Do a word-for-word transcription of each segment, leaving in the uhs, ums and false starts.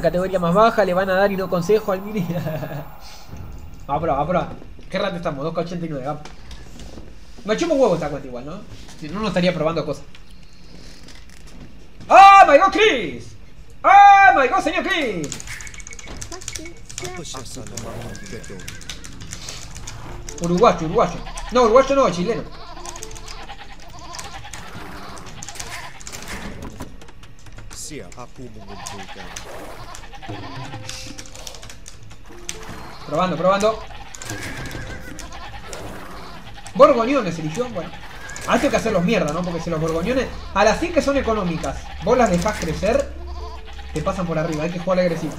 categoría más baja, le van a dar y no consejo al mini. Va a probar, va a probar. ¿Qué rato estamos? dos K ochenta y nueve, vamos. Me chupo un huevo esta cuenta igual, ¿no? Si no, no estaría probando cosas. ¡Oh my god, Chris! ¡Oh my god, señor Chris! Uruguayo, uruguayo. No, uruguayo no, chileno. Probando, probando. Borgoñones eligió, bueno. Ah, tengo que hacerlos mierda, ¿no? Porque si los borgoñones, a las cien que son económicas, vos las dejás crecer, te pasan por arriba, hay que jugar agresivo.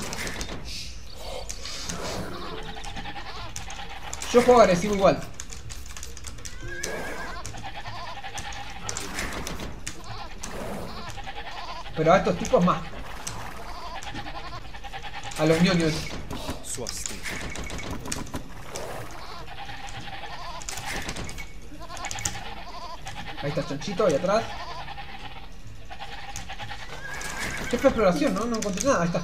Yo juego agresivo igual. Pero a estos tipos más. A los ñoños. Ahí está Chanchito, ahí atrás. ¿Qué fue exploración? No, no encontré nada, ahí está.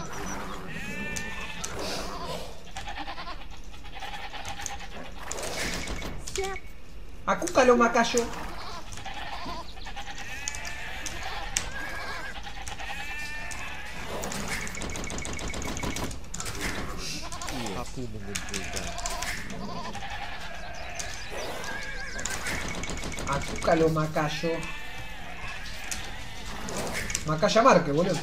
Acúcalo, Macayo. Acúcalo, Macayo. Macaya Marque, boludo.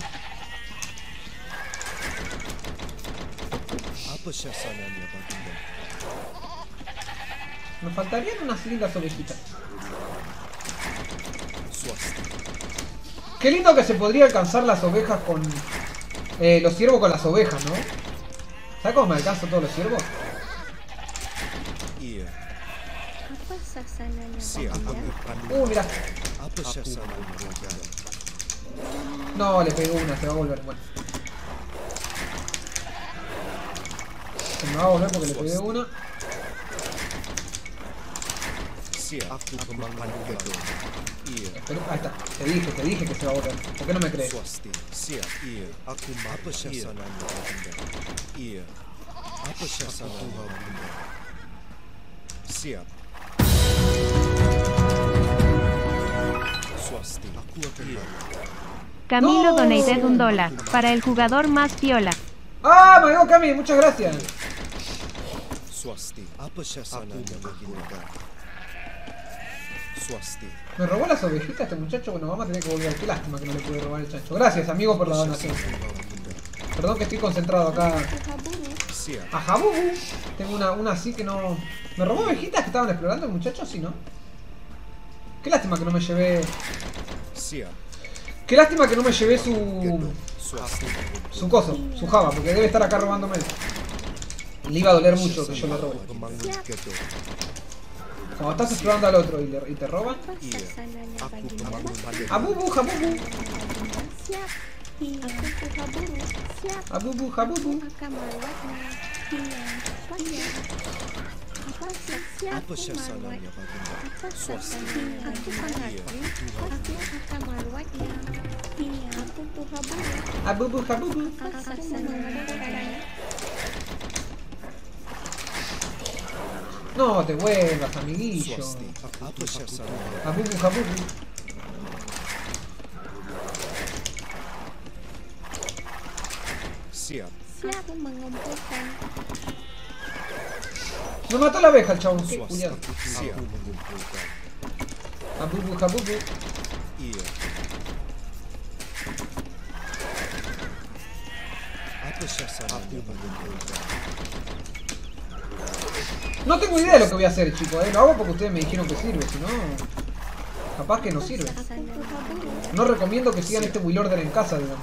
Me faltarían unas lindas ovejitas. Qué lindo que se podría alcanzar las ovejas con... Eh, los ciervos con las ovejas, ¿no? ¿Sabes cómo me alcanzo todos los ciervos? Uh, mira. No, le pegó una, se va a volver. Bueno. Se me va a volver porque le pegué una. Espera, ahí está. Te dije, te dije que se va a volver. ¿Por qué no me crees? Camilo no. donated un dólar para el jugador más piola. ¡Ah, my God, Cami! Muchas gracias. Me robó las ovejitas este muchacho. Bueno, vamos a tener que volver. Qué lástima que no le pude robar el chancho. Gracias, amigo, por la donación. Perdón que estoy concentrado acá. A Jabubu. Tengo una, una así que no... ¿Me robó ovejitas que estaban explorando el muchacho? Sí, ¿no? Qué lástima que no me llevé... Qué lástima que no me llevé su... Su coso, su java, porque debe estar acá robándome. Le iba a doler mucho que yo le robe. Cuando estás explorando al otro y, le, y te roban. Abubu, jabubu. Abubu, jabubu. Abubu, jabubu. No te vuelvas, amiguillo. Abubu, jabubu. Me mató la abeja el chabón, qué culiado. Abubu, jabubu. No tengo idea de lo que voy a hacer, chicos, ¿eh? Lo hago porque ustedes me dijeron que sirve, si no... Capaz que no sirve. No recomiendo que sigan este Will Order en casa, digamos.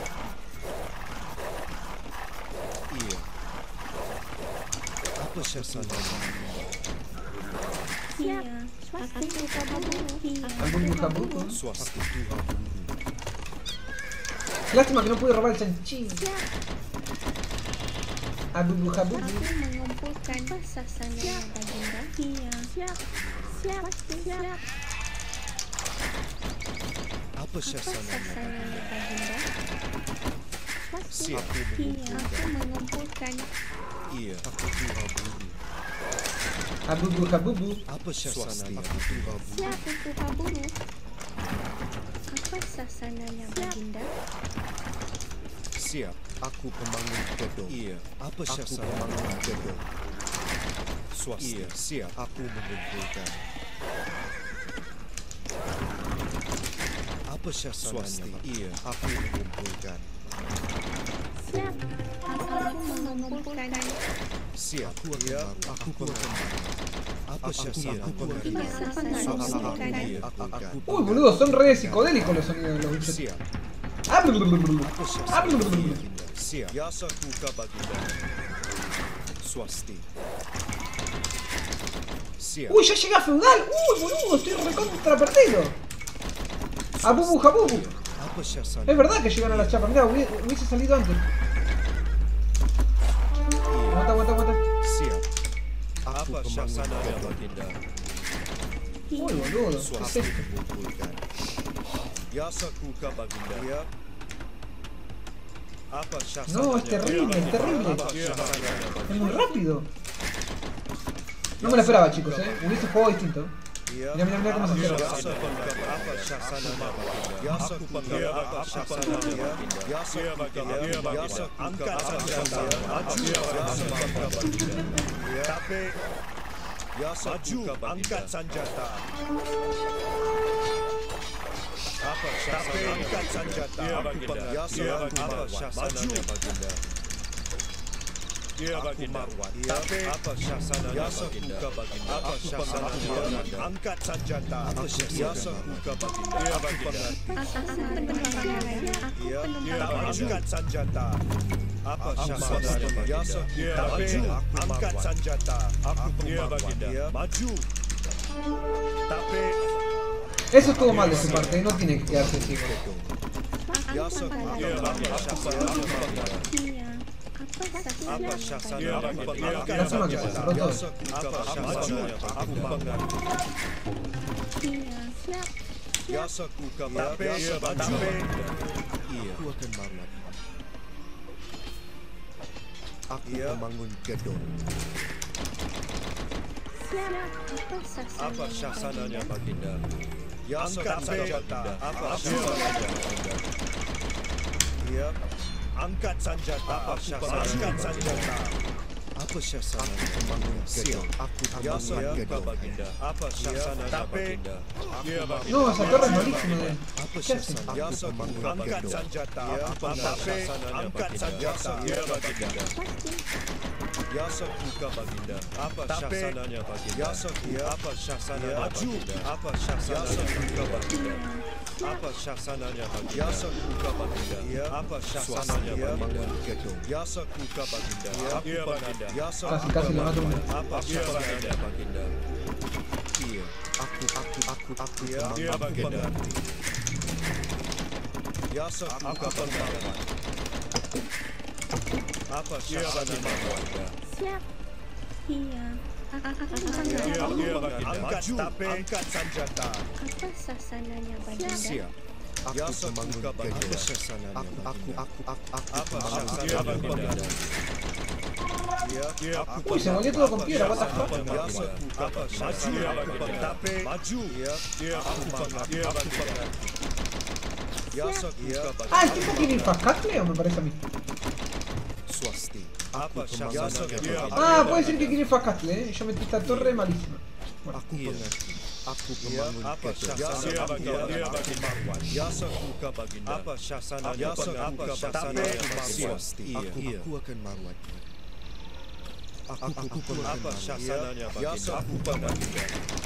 Lástima que no pude robar el chanchín. Abubu, jabubu. Pasti. Iya, aku mengumpulkan. Iya, aku tinggal budi. Habubu habubu. Apa syasananya? Siap untuk Haburu. Apa sasananya Baginda? Siap, aku pembangun gedung. Iya, apa syasananya? Aku pembangun gedung. Swasti. Iya, siap, aku mengumpulkan. Apa syasananya? Iya, aku mengumpulkan. Siap, aku mengumpulkan. Siap, aku akan aku pembangun. Apa syasananya? Iya, sasananya Iya, aku Uy, boludo, son re psicodélicos los sonidos de los bichos. siap. Ah, blablabla. Apa Ah, syasananya? blablabla. Siap. Yasa kuka baginda. Swasti. Siap. Uy, ya llegué a feudal. Uy, boludo, estoy recontra perdido. Habubu habubu. Apa syasananya? Es verdad que llegan a las chapas. Mirá, hubi- hubiese salido antes. Aguanta, aguanta, aguanta. Siap. Apa syasananya baginda? Uy, boludo. ¿Qué es Swasti esto? mengumpulkan. Yasa kuka baginda. Ya. Apa syasananya? No, es terrible, es terrible. Apa syasananya? Es muy rápido. No me lo esperaba, chicos, eh. Hubiese jugado distinto. Ya. Mira, mira, mira cómo se cierra. Yasa kuka apa syasananya baginda? Yasa kuka apa syasananya baginda? Yasa kuka baginda. Yasa kuka apa syasananya? Yasa kuka baginda. Tapi Yasa kuka baginda. Angkat senjata. Apa syasananya? Angkat senjata. Yasa apa syasananya baginda? Ya baginda. Tapi apa syasananya baginda? Apa syasananya baginda? Angkat senjata. Apa syasananya baginda? Ya baginda. Aku penumpang. Ya, Aku penumpang. angkat senjata. Apa syasananya baginda? Tapi angkat senjata. Aku baginda. Maju. Tapi Eso estuvo mal de su parte, no tiene que quedarse ciego. ya sebenarnya apa syasananya baginda? Iya. Apa Apa sasananya syasananya Baginda? baginda? Lástima que se cerró todo. Apa syasananya baginda? Iya. Siap. Ya sekuka tapi tapi iya aku akan marah. Aku membangun gedung. Siap. Apa sasananya Apa syasananya baginda? Ya Angkat senjata. Apa syasananya baginda? Iya. Angkat senjata. Apa syasananya baginda? Apa syasananya membangun gedung? Aku membangun gedung baginda. Apa syasananya baginda? No, esa torre es malísima. eh. Apa ¿Qué hace? syasananya? Ya membangun angkat senjata. Apa syasananya baginda? Ya baginda. Ya sekuka baginda. Apa syasananya baginda? Ya sekuka. Apa syasananya baginda? Apa syasananya baginda? Apa syasananya baginda? Ya sekuka baginda. Apa syasananya baginda? Ya sekuka baginda. Aku baginda. Ya Casi, casi le mato uno. apa syasananya baginda? Iya. Aku aku aku aku ya baginda. Ya sekuka baginda. Apa syasananya baginda? Siap. Iya. Angkat tapi angkat senjata. Apa sasananya Baginda? Siap. Aku membangun gedung. Apa syasananya? Aku aku aku aku aku apa syasananya baginda? Ya, aku Uy, se volvió todo con piedra, what the fuck? ya sekuka apa syasananya baginda? Tapi maju. Ya, ya aku aku aku Ya sekuka baginda. Ah, ¿el tipo tiene infascatle o me parece a mí? Swasti. Apa syasananya? Ah, puede ser que quiere infascatle, eh. Yo metí esta torre malísima. Bueno, Aku mengerti. Aku membangun apa syasananya baginda? Ya sekuka baginda. Apa syasananya baginda? Apa syasananya baginda? Aku aku akan marwat. Aku aku apa syasananya baginda? Aku baginda.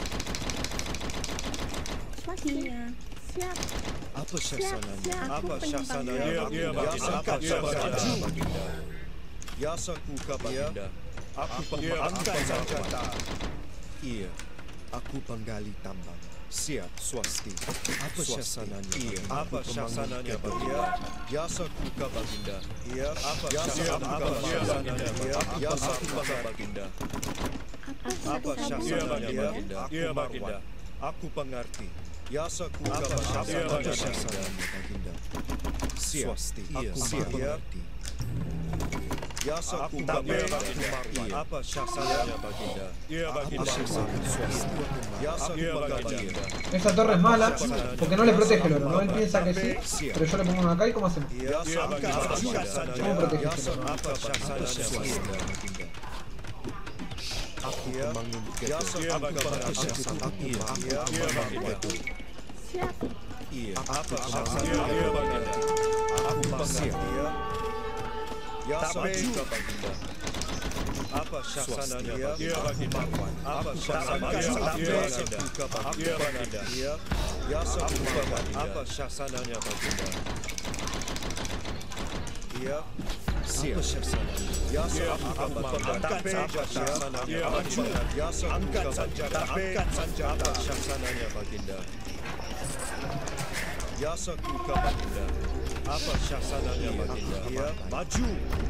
Iya. Siap. Apa syasananya? Siap. Apa Aku syasananya penumpang. baginda? Apa syasananya baginda? Ya sekuka baginda. Aku pengangkat senjata. Iya. Aku penggali tambang. Siap, swasti. Apa syasananya? Iya. Apa syasananya baginda? Ya sekuka baginda. Iya. Apa syasananya baginda? Ya sekuka baginda. Apa syasananya baginda? Iya baginda. Aku pengerti. Ya sekuka apa syasananya baginda? Swasti. Aku mengerti. Yasa ku Baginda. Apa syasananya Baginda? Apa syasananya Swasti. Yasa ku Baginda. Esta torre es mala porque no le protege el oro, ¿no? Él piensa que sí, pero yo le pongo uno acá y ¿cómo hacemos? ¿Cómo protege el oro? Apa syasananya Swasti. Aku membangun gedung. Apa syasananya Baginda? Siap. Iya. Apa syasananya Baginda? Aku mengerti. Yasa ku Baginda. Apa syasananya Baginda? Apa syasananya Baginda? Yasa ku Baginda. Apa syasananya Baginda? Iya. Siapa syasananya? Yasa ku Baginda. Apa syasananya Baginda? Yasa angkat senjata. Angkat senjata. Apa syasananya Baginda? Yasa ku Baginda. Apa syasananya Baginda? Iya. Maju.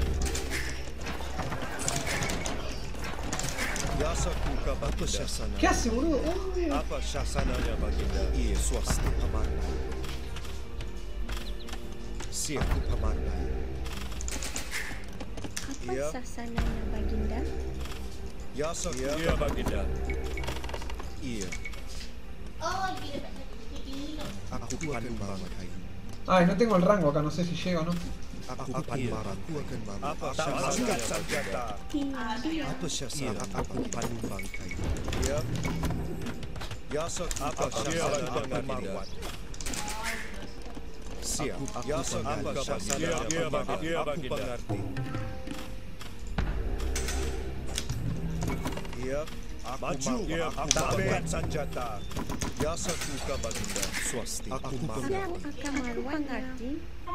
Yasa ku Baginda. ¿Qué hace, boludo? Uy. Apa syasananya Baginda? Iya, Swasti Pemandai. Siapa Pemandai? Apa sasananya Baginda? Yasa ku Baginda. Iya. Aku akan memakai. Ay, no tengo el rango acá, no sé si llega o no. Aku akan marah. Aku akan marah. Apa syasananya Baginda? Iya. Apa syasananya aku akan membangkai? Iya. Yasa apa syasananya Baginda? Siap. Yasa apa syasananya Baginda? Aku mengerti. Iya. Maju. Aku angkat senjata. Yasa ku Baginda. Swasti. Aku Siap akan mengerti.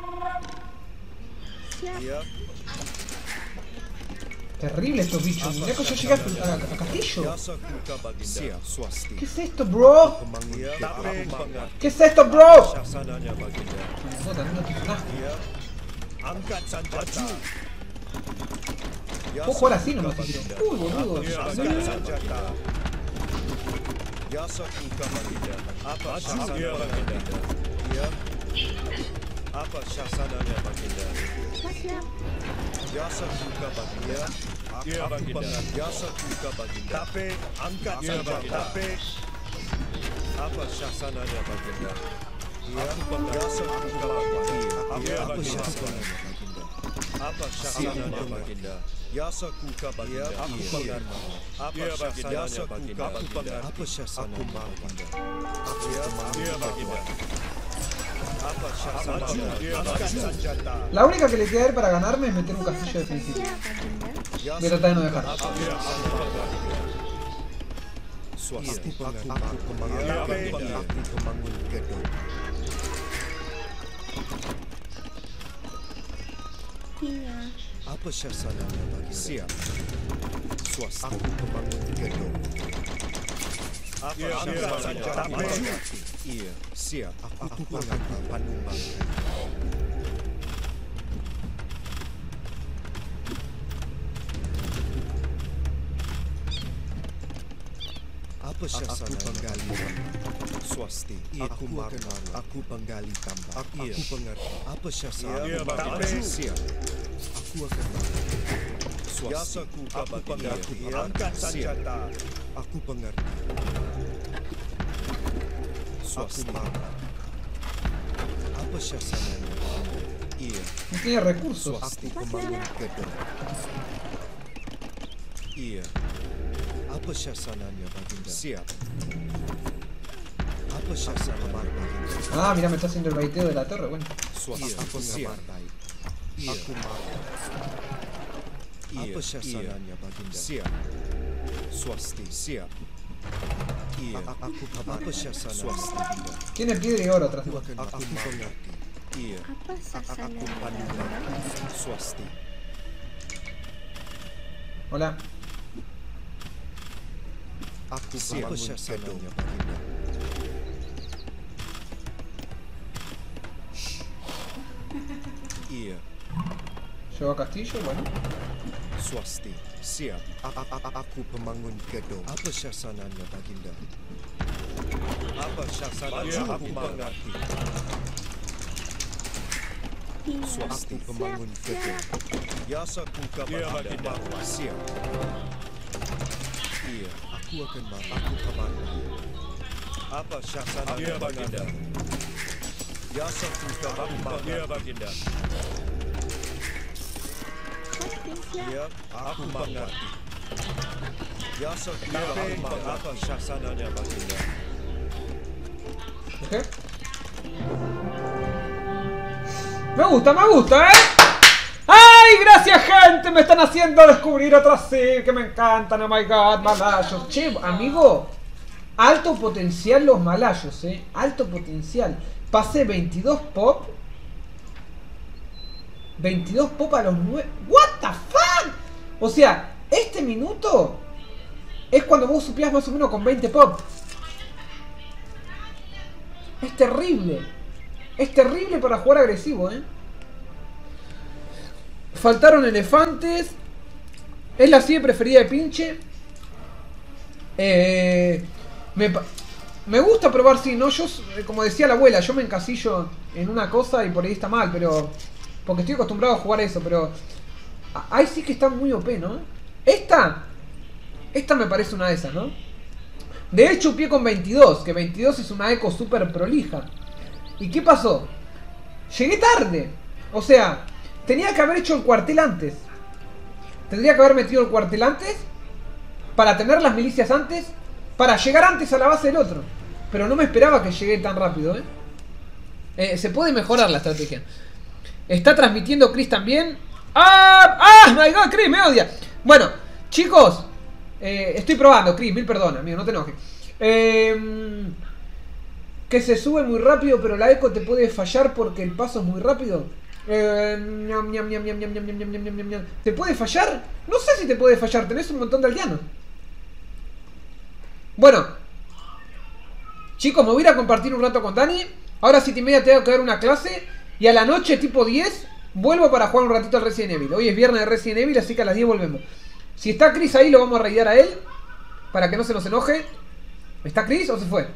Siap. Iya. Terrible estos bichos. Mirá que yo llegué a, a, a Castillo. Yasa ku Baginda. Siap. Swasti. ¿Qué es esto, bro? Iya. Aku mengerti. ¿Qué es esto, bro? Syasananya Baginda. Puta, no te sonaste. Iya. Angkat senjata. Puedo jugar así nomás si quiero. Uy, boludo. Angkat senjata. Yasa ku Baginda. Apa syasananya Baginda? Iya. Apa syasananya Baginda? Siap. Yasa ku Baginda. Iya Baginda. Yasa ku Baginda. Tapi angkat senjata. Tapi apa syasananya Baginda? Iya. Yasa ku Baginda. Apa syasananya Baginda? Apa syasananya Baginda? Yasa ku Baginda. Aku mengerti. Apa syasananya Baginda? Apa syasananya Baginda? Iya Baginda. Apa syasananya? Angkat senjata. La única que le queda a él para ganarme es meter un castillo defensivo. Siap Baginda. Voy a tratar de no dejar. Swasti. Aku membangun gedung. Iya. Apa syasananya Baginda? Siap. Swasti. Aku membangun gedung. Apa syasananya Baginda? Iya. Siap. Aku mengambil panumbang. Apa syasananya? Aku penggali Swasti. Aku marah. Aku penggali tambah. Aku pengerti. Apa syasananya? Siap. Aku akan marah. Swasti. Aku pengerti. Angkat senjata. Aku pengerti. Swasti. Apa syasananya? Iya. No tiene recursos. Swasti membangun gedung. Iya. Apa syasananya Baginda? Siap. Apa syasananya Baginda? Ah, mira, me está haciendo el baiteo de la torre. Bueno. Swasti pengamartai. Aku marah. Apa syasananya Baginda? Siap. Swasti. Siap. Iya. Aku apa syasananya Swasti? Tiene piedra y oro atrás. Aku akan aku mengerti. Iya. Apa sasananya Aku panumbang. Baginda? Swasti. Hola. Aku siapa syasananya Baginda? Iya. Llegó a Castillo, bueno. Swasti. Siap. Aku pembangun gedung. Apa syasananya Baginda? Apa syasananya? Aku mengerti. Swasti pembangun gedung. Yasa ku kepada siap. Iya, aku akan aku kabarkan. Apa syasana Iya, Baginda. Yasa ku kepada Iya, Baginda. Iya, aku mengerti. Yasa ku kepada apa syasananya Baginda. Ok. Me gusta, me gusta, ¿eh? ¡Ay, gracias, gente! Me están haciendo descubrir otras sí que me encantan. Oh my god, malayos. Che, amigo, alto potencial los malayos, ¿eh? Alto potencial. Pasé veintidós pop. veintidós pop a los nueve. ¿What the fuck? O sea, este minuto es cuando vos supías más o menos con veinte pop. Es terrible. Es terrible para jugar agresivo, ¿eh? Faltaron elefantes. Es la silla preferida de Pinche. Eh, me, me gusta probar, sí, ¿no? Yo, como decía la abuela, yo me encasillo en una cosa y por ahí está mal, pero... Porque estoy acostumbrado a jugar eso, pero... Ahí sí que está muy O P, ¿no? Esta... Esta me parece una de esas, ¿no? De hecho, pie con veintidós, que veintidós es una eco súper prolija. ¿Y qué pasó? Llegué tarde. O sea, tenía que haber hecho el cuartel antes. Tendría que haber metido el cuartel antes para tener las milicias antes, para llegar antes a la base del otro. Pero no me esperaba que llegue tan rápido, ¿eh? Eh, se puede mejorar la estrategia. Está transmitiendo Chris también. ¡Ah! ¡Ah! ¡My God! Chris me odia. Bueno, chicos, eh, estoy probando, Chris, mil perdón, amigo, no te enojes. Eh... Que se sube muy rápido, pero la eco te puede fallar porque el paso es muy rápido. Eh, ñam, ñam, ñam, ñam, ñam, ñam, ñam, ñam, ñam, ñam. ¿Te puede fallar? No sé si te puede fallar, tenés un montón de aldeanos. Bueno, chicos, me voy a ir a compartir un rato con Dani. Ahora siete y media tengo que dar una clase. Y a la noche, tipo diez, vuelvo para jugar un ratito al Resident Evil. Hoy es viernes de Resident Evil, así que a las diez volvemos. Si está Chris ahí, lo vamos a raidear a él, para que no se nos enoje. ¿Está Chris o se fue?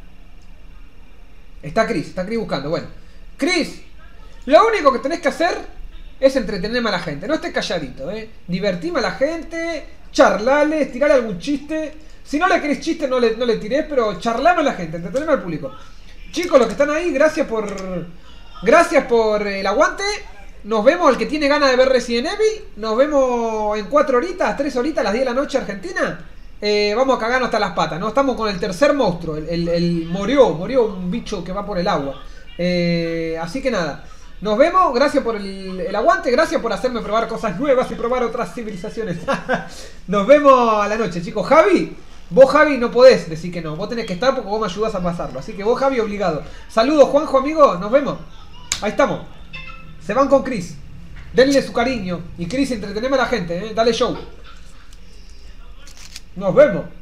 Está Chris, está Chris buscando. Bueno, Chris, lo único que tenés que hacer es entretenerme a la gente. No estés calladito, eh. Divertime a la gente, charlales, tirale algún chiste. Si no le querés chiste, no le, no le tirés, pero charlame a la gente, entreteneme al público. Chicos, los que están ahí, gracias por... Gracias por el aguante. Nos vemos, el que tiene ganas de ver Resident Evil. Nos vemos en cuatro horitas, tres horitas, a las diez de la noche Argentina. Eh, vamos a cagarnos hasta las patas, ¿no? Estamos con el tercer monstruo, el, el, el murió, murió un bicho que va por el agua. Eh, así que nada, nos vemos, gracias por el, el aguante, gracias por hacerme probar cosas nuevas y probar otras civilizaciones. Nos vemos a la noche, chicos. Javi, vos Javi no podés decir que no, vos tenés que estar porque vos me ayudás a pasarlo. Así que vos Javi obligado. Saludos Juanjo, amigo, nos vemos. Ahí estamos. Se van con Chris. Denle su cariño. Y Chris, entreteneme a la gente, ¿eh? Dale show. Nos vemos.